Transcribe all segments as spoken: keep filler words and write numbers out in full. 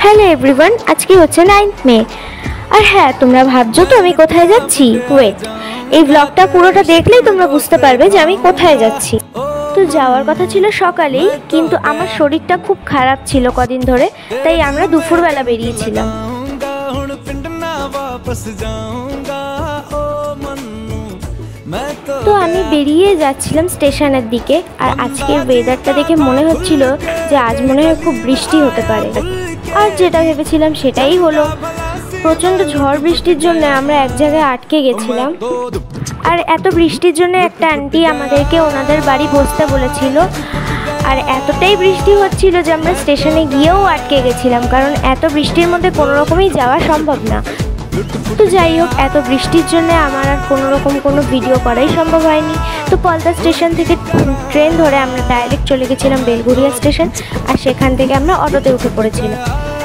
Hello everyone, আজকে হচ্ছে ninth মে। আর হ্যাঁ, তোমরা ভাবছো তো আমি কোথায় যাচ্ছি। ওয়েট, এই ব্লগটা পুরোটা দেখলেই তোমরা বুঝতে পারবে যে আমি কোথায় যাচ্ছি। তো যাওয়ার কথা ছিল সকালেই, কিন্তু আমার শরীরটা খুব খারাপ ছিল কদিন ধরে, তাই আমরা দুপুরবেলা বেরিয়েছিলাম। তো আমি বেরিয়ে যাচ্ছিলাম স্টেশনের দিকে, আর আজকের ওয়েদারটা দেখে মনে হচ্ছিল যে আজ মনে হয় খুব বৃষ্টি হতে পারে। আর যেটা ভেবেছিলাম সেটাই হলো। প্রচণ্ড ঝড় বৃষ্টির জন্য আমরা এক জায়গায় আটকে গেছিলাম। আর এত বৃষ্টির জন্য একটা আন্টি আমাদেরকে ওনাদের বাড়ি বসতে বলেছিল। আর এতটাই বৃষ্টি হচ্ছিল যে আমরা স্টেশনে গিয়েও আটকে গেছিলাম, কারণ এত বৃষ্টির মধ্যে কোনো রকমই যাওয়া সম্ভব না। তো যাই হোক, এত বৃষ্টির জন্য আমার আর কোনো রকম কোনো ভিডিও করাই সম্ভব হয়নি। তো পলতা স্টেশন থেকে ট্রেন ধরে আমরা ডাইরেক্ট চলে গেছিলাম বেলঘরিয়া স্টেশন, আর সেখান থেকে আমরা অটোতে উঠে পড়েছিলাম।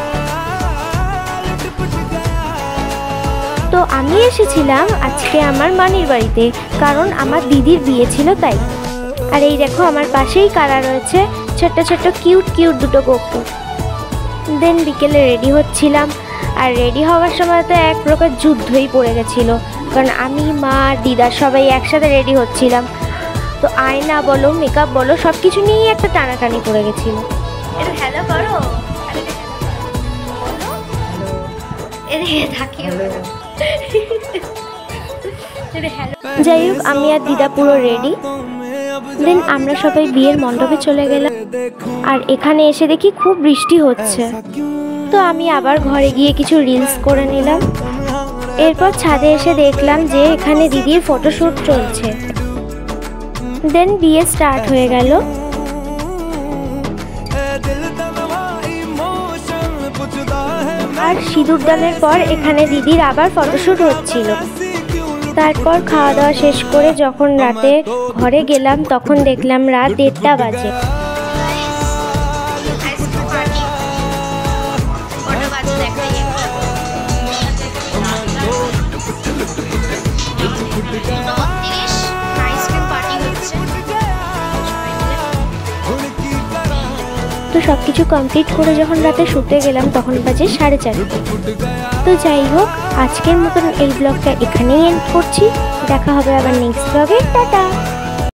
তো আমি এসেছিলাম আজকে আমার মানির বাড়িতে, কারণ আমার দিদির বিয়ে ছিল তাই। আর এই দেখো আমার পাশেই কারা রয়েছে, ছোট্ট ছোট্ট কিউট কিউট দুটো গপ্পু। দেন বিকেলে রেডি হচ্ছিলাম, আর রেডি হওয়ার সময় তো এক প্রকার যুদ্ধই পড়ে গেছিলো, কারণ আমি মা দিদা সবাই একসাথে রেডি হচ্ছিলাম। তো আয়না বলো মেকআপ বলো সব কিছু নিয়েই একটা টানাটানি পড়ে গেছিলো। একটু হ্যালো করো, যাই হোক, আমি আর দিদা পুরো রেডি। দেন আমরা সবাই বিয়ের মণ্ডপে চলে গেলাম, আর এখানে এসে দেখি খুব বৃষ্টি হচ্ছে। তো আমি আবার ঘরে গিয়ে কিছু রিলস করে নিলাম। এরপর ছাদে এসে দেখলাম যে এখানে দিদির ফটোশ্যুট চলছে। দেন বিয়ে স্টার্ট হয়ে গেল। আর সিঁদুরদানের পর এখানে দিদির আবার ফটোশ্যুট হচ্ছিল। তারপর খাওয়া দাওয়া শেষ করে যখন রাতে ঘরে গেলাম, তখন দেখলাম রাত দেড়টা বাজে। তো সব কিছু কমপ্লিট করে যখন রাতে শুতে গেলাম তখন বাজে সাড়ে চারটে। তো যাই হোক, আজকের মতন এই ব্লগটা এখানেই এন্ড করছি। দেখা হবে আবার নেক্সট ব্লগে। টাটা।